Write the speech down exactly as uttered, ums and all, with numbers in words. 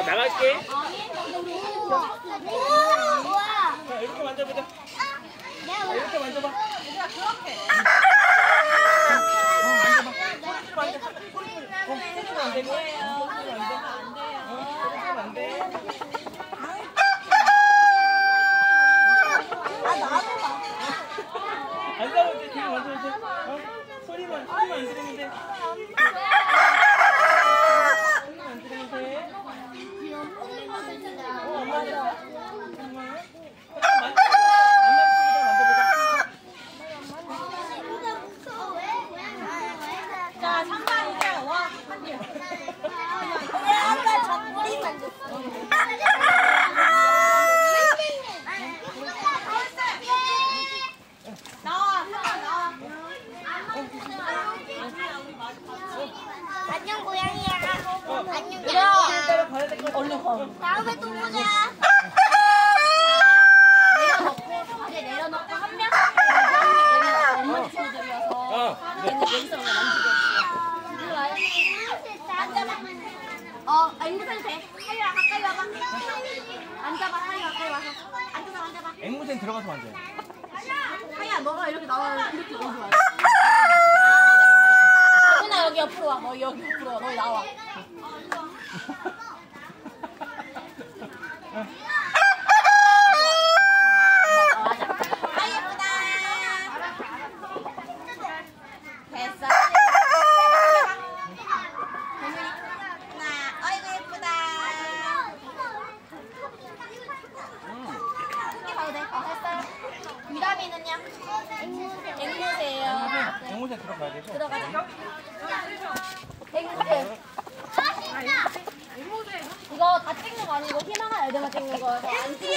나갈게. 우와. 자, 이렇게 만져보자. 자, 이렇게 만져봐. 얘들아 그렇게. 어, 만져봐. 소리 만져. 소리 안 되고. 소리 안 돼. 어, 소리 안 돼. 아 나도 봐. 안 싸울 때 뒤로 만져도 돼. 어? 소리만, 소리만 안 들으면 돼. 소리만 안 들으면 돼. 어, 엄마는. 자 삼 번 이제 와. 왜 아까 저머리 만졌어? 나와 나와 나와. 안녕 고양이야. 안녕 얘들아 양이야. 얼른 가. 다음에 또 보자. 내려놓고 다리 내려놓고 한 명. 얘는 친구들이어서 어, 얘는 여기서 그냥 만지게. 앉아봐. 어, 앵무새도 돼. 하유야 가까이 와봐. 앉아봐. 하유 가까이 와서. 앉아봐, 앉아봐. 앵무새는 들어가서 만져요. 하유야, 너가 이렇게 나와. 이렇게 오지 마. 하윤아 여기 옆으로 와. 너 여기 옆으로 와. 너 나와. 맞아. 아 예쁘다. 됐어. 아이고 예쁘다. 크게 봐도 돼? 어, 했어요. 유람이는요? 앵무새예요. 앵무새 들어가야 되죠? 들어가자. 앵무새. 이거 다 찍는 거 아니고 희망한 애들만 찍는 거여서 안 찍는